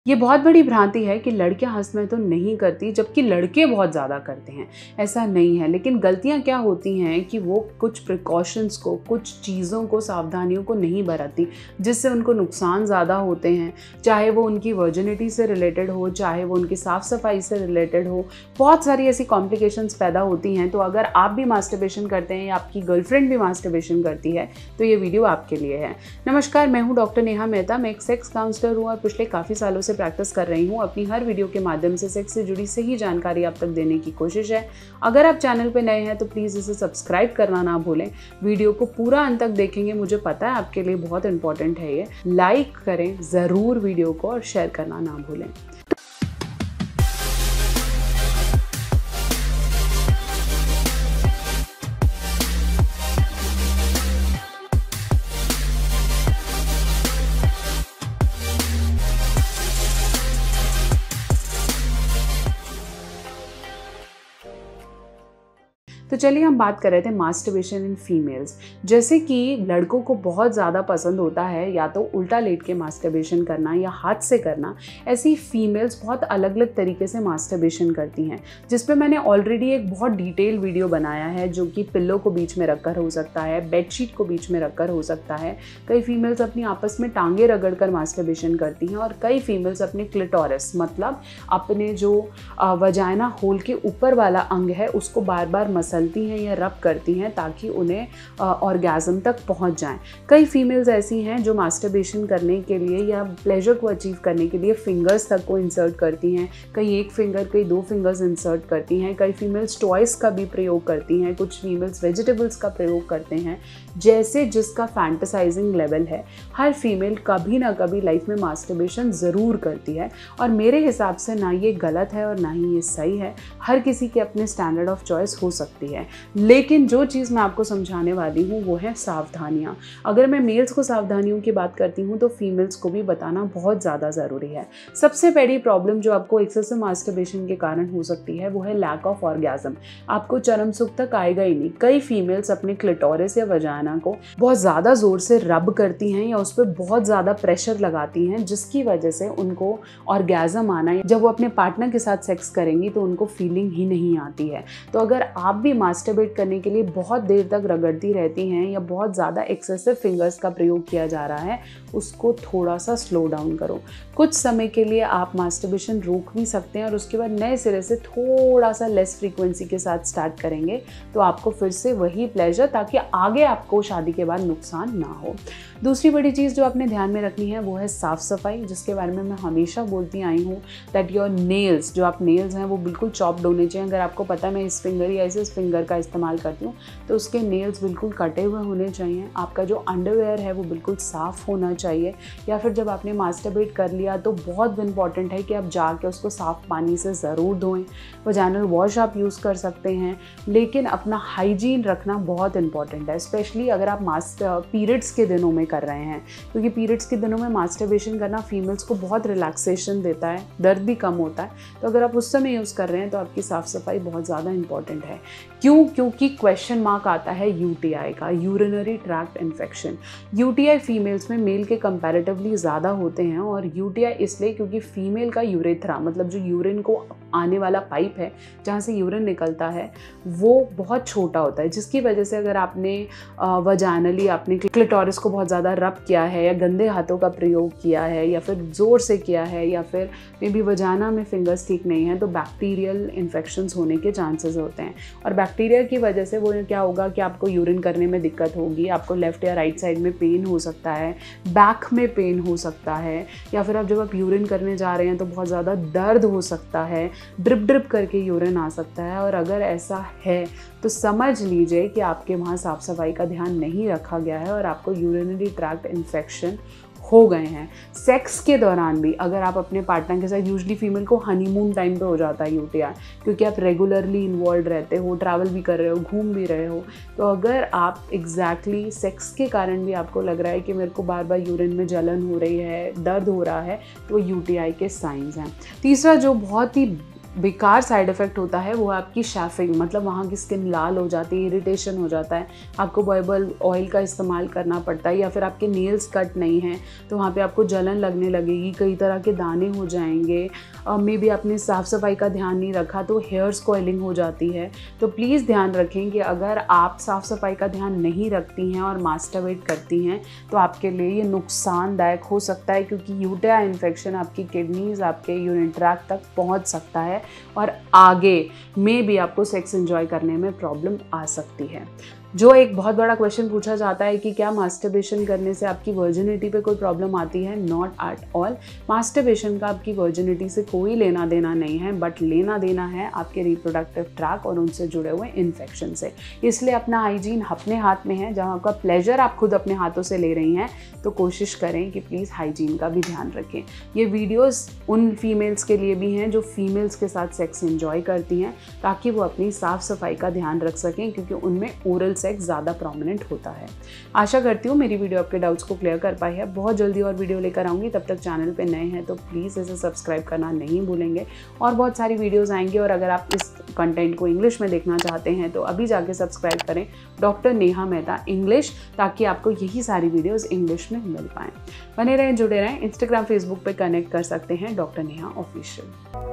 ये बहुत बड़ी भ्रांति है कि लड़कियां हंसना तो नहीं करती जबकि लड़के बहुत ज़्यादा करते हैं। ऐसा नहीं है, लेकिन गलतियां क्या होती हैं कि वो कुछ प्रिकॉशंस को, कुछ चीज़ों को, सावधानियों को नहीं बरतती, जिससे उनको नुकसान ज़्यादा होते हैं। चाहे वो उनकी वर्जिनिटी से रिलेटेड हो, चाहे वो उनकी साफ़ सफाई से रिलेटेड हो, बहुत सारी ऐसी कॉम्प्लिकेशंस पैदा होती हैं। तो अगर आप भी मास्टरबेशन करते हैं या आपकी गर्लफ्रेंड भी मास्टरबेशन करती है तो ये वीडियो आपके लिए है। नमस्कार, मैं हूँ डॉक्टर नेहा मेहता। मैं एक सेक्स काउंसलर हूँ और पिछले काफ़ी सालों से प्रैक्टिस कर रही हूँ। अपनी हर वीडियो के माध्यम से सेक्स से जुड़ी सही जानकारी आप तक देने की कोशिश है। अगर आप चैनल पे नए हैं तो प्लीज़ इसे सब्सक्राइब करना ना भूलें। वीडियो को पूरा अंत तक देखेंगे, मुझे पता है आपके लिए बहुत इंपॉर्टेंट है ये। लाइक करें ज़रूर वीडियो को और शेयर करना ना भूलें। तो चलिए हम बात कर रहे थे मास्टरबेशन इन फीमेल्स। जैसे कि लड़कों को बहुत ज़्यादा पसंद होता है या तो उल्टा लेट के मास्टरबेशन करना या हाथ से करना, ऐसी फीमेल्स बहुत अलग अलग तरीके से मास्टरबेशन करती हैं, जिस पे मैंने ऑलरेडी एक बहुत डिटेल वीडियो बनाया है, जो कि पिल्लो को बीच में रखकर हो सकता है, बेडशीट को बीच में रखकर हो सकता है। कई फीमेल्स अपनी आपस में टांगे रगड़ कर मास्टरबेशन करती हैं और कई फीमेल्स अपने क्लिटोरिस, मतलब अपने जो वजाइना होल के ऊपर वाला अंग है, उसको बार बार मसलती हैं या रब करती हैं ताकि उन्हें ऑर्गेज़म तक पहुंच जाएं। कई फीमेल्स ऐसी हैं जो मास्टरबेशन करने के लिए या प्लेजर को अचीव करने के लिए फिंगर्स तक को इंसर्ट करती हैं। कई एक फिंगर, कई दो फिंगर्स इंसर्ट करती हैं। कई फीमेल्स टॉयस का भी प्रयोग करती हैं। कुछ फीमेल्स वेजिटेबल्स का प्रयोग करते हैं। जैसे जिसका फैंटेसाइजिंग लेवल है, हर फीमेल कभी ना कभी लाइफ में मास्टरबेशन ज़रूर करती है और मेरे हिसाब से ना ये गलत है और ना ही ये सही है। हर किसी के अपने स्टैंडर्ड ऑफ चॉइस हो सकती है, लेकिन जो चीज़ मैं आपको समझाने वाली हूँ वो है सावधानियाँ। अगर मैं मेल्स को सावधानियों की बात करती हूँ तो फीमेल्स को भी बताना बहुत ज़्यादा ज़रूरी है। सबसे बड़ी प्रॉब्लम जो आपको एक्सेसिव मास्टरबेशन के कारण हो सकती है वो है लैक ऑफ ऑर्गेज़म। आपको चरम सुख तक आएगा ही नहीं। कई फीमेल्स अपने क्लिटोरिस या वजाइना को बहुत ज़्यादा ज़ोर से रब करती हैं या उस पर बहुत ज़्यादा प्रेशर लगाती हैं, जिसकी वजह से उनको ऑर्गेज़म आना, जब वो अपने पार्टनर के साथ सेक्स करेंगी तो उनको फीलिंग ही नहीं आती है। तो अगर आप भी मास्टरबेट करने के लिए बहुत देर तक रगड़ती रहती हैं या बहुत ज़्यादा एक्सेसिव फिंगर्स का प्रयोग किया जा रहा है, उसको थोड़ा सा स्लो डाउन करो। कुछ समय के लिए आप मास्टरबेशन रोक भी सकते हैं और उसके बाद नए सिरे से थोड़ा सा लेस फ्रीक्वेंसी के साथ स्टार्ट करेंगे तो आपको फिर से वही प्लेजर, ताकि आगे आपको शादी के बाद नुकसान ना हो। दूसरी बड़ी चीज़ जो आपने ध्यान में रखनी है वो है साफ़ सफाई, जिसके बारे में मैं हमेशा बोलती आई हूँ दैट योर नेल्स, जो आप नेल्स हैं वो बिल्कुल चॉप्ड होने चाहिए। अगर आपको पता है मैं इस फिंगर या इस फिंगर का इस्तेमाल करती हूँ तो उसके नेल्स बिल्कुल कटे हुए होने चाहिए। आपका जो अंडरवेयर है वो बिल्कुल साफ़ होना चाहिए। या फिर जब आपने मास्टरबेट कर लिया तो बहुत इंपॉर्टेंट है कि आप जाके उसको साफ़ पानी से ज़रूर धोएं। वजाइनल वॉश आप यूज़ कर सकते हैं, लेकिन अपना हाइजीन रखना बहुत इंपॉर्टेंट है, स्पेशली अगर आप पीरियड्स के दिनों में कर रहे हैं, क्योंकि पीरियड्स के दिनों में मास्टरबेशन करना फीमेल्स को बहुत रिलैक्सेशन देता है, दर्द भी कम होता है। तो अगर आप उस समय यूज़ कर रहे हैं तो आपकी साफ़ सफाई बहुत ज़्यादा इंपॉर्टेंट है। क्यों? क्योंकि क्वेश्चन मार्क आता है यूटीआई का, urinary tract infection. UTI females में मेल के कंपैरेटिवली ज़्यादा होते हैं, और यूटीआई इसलिए क्योंकि फीमेल का यूरेथ्रा, मतलब जो यूरिन को आने वाला पाइप है जहाँ से यूरिन निकलता है, वो बहुत छोटा होता है, जिसकी वजह से अगर आपने वजाइनली आपने क्लिटोरिस को बहुत ज़्यादा रब किया है या गंदे हाथों का प्रयोग किया है या फिर ज़ोर से किया है या फिर मे बी वजाइना में फिंगर्स ठीक नहीं है, तो बैक्टीरियल इन्फेक्शंस होने के चांसेस होते हैं। और बैक्टीरिया की वजह से वो क्या होगा कि आपको यूरिन करने में दिक्कत होगी, आपको लेफ्ट या राइट साइड में पेन हो सकता है, बैक में पेन हो सकता है, या फिर जब आप यूरिन करने जा रहे हैं तो बहुत ज़्यादा दर्द हो सकता है, ड्रिप ड्रिप करके यूरिन आ सकता है। और अगर ऐसा है तो समझ लीजिए कि आपके वहाँ साफ़ सफाई का ध्यान नहीं रखा गया है और आपको यूरिनरी ट्रैक्ट इन्फेक्शन हो गए हैं। सेक्स के दौरान भी अगर आप अपने पार्टनर के साथ, यूजुअली फीमेल को हनीमून टाइम पे हो जाता है यूटीआई, क्योंकि आप रेगुलरली इन्वॉल्व रहते हो, ट्रैवल भी कर रहे हो, घूम भी रहे हो। तो अगर आप एग्जैक्टली सेक्स के कारण भी आपको लग रहा है कि मेरे को बार बार यूरिन में जलन हो रही है, दर्द हो रहा है, तो यूटीआई के साइंस हैं। तीसरा जो बहुत ही बेकार साइड इफ़ेक्ट होता है वो आपकी शैफिंग, मतलब वहाँ की स्किन लाल हो जाती है, इरिटेशन हो जाता है, आपको बार-बार ऑयल का इस्तेमाल करना पड़ता है, या फिर आपके नेल्स कट नहीं हैं तो वहाँ पे आपको जलन लगने लगेगी, कई तरह के दाने हो जाएंगे, मे बी आपने साफ़ सफाई का ध्यान नहीं रखा तो हेयर स्पॉइलिंग हो जाती है। तो प्लीज़ ध्यान रखें कि अगर आप साफ़ सफाई का ध्यान नहीं रखती हैं और मास्टरबेट करती हैं तो आपके लिए ये नुकसानदायक हो सकता है, क्योंकि यूटीआई इन्फेक्शन आपकी किडनीज़, आपके यूरिन ट्रैक्ट तक पहुंच सकता है और आगे में भी आपको सेक्स एंजॉय करने में प्रॉब्लम आ सकती है। जो एक बहुत बड़ा क्वेश्चन पूछा जाता है कि क्या मास्टरबेशन करने से आपकी वर्जिनिटी पे कोई प्रॉब्लम आती है? Not at all. मास्टरबेशन का आपकी वर्जिनिटी से कोई लेना देना नहीं है, बट लेना देना है आपके रिप्रोडक्टिव ट्रैक और उनसे जुड़े हुए इन्फेक्शन से। इसलिए अपना हाइजीन अपने हाथ में है। जब आपका प्लेजर आप खुद अपने हाथों से ले रही हैं तो कोशिश करें कि प्लीज़ हाइजीन का भी ध्यान रखें। ये वीडियोज़ उन फीमेल्स के लिए भी हैं जो फीमेल्स के साथ सेक्स एंजॉय करती हैं, ताकि वो अपनी साफ़ सफाई का ध्यान रख सकें, क्योंकि उनमें ओरल सेक्स ज़्यादा प्रोमिनेंट होता है। आशा करती हूँ मेरी वीडियो आपके डाउट्स को क्लियर कर पाई है। बहुत जल्दी और वीडियो लेकर आऊँगी, तब तक चैनल पे नए हैं तो प्लीज़ इसे सब्सक्राइब करना नहीं भूलेंगे। और बहुत सारी वीडियोज़ आएंगी, और अगर आप इस कंटेंट को इंग्लिश में देखना चाहते हैं तो अभी जाके सब्सक्राइब करें डॉक्टर नेहा मेहता इंग्लिश, ताकि आपको यही सारी वीडियोज़ इंग्लिश में मिल पाएँ। बने रहें, जुड़े रहें। इंस्टाग्राम फेसबुक पर कनेक्ट कर सकते हैं डॉक्टर नेहा ऑफिशियल।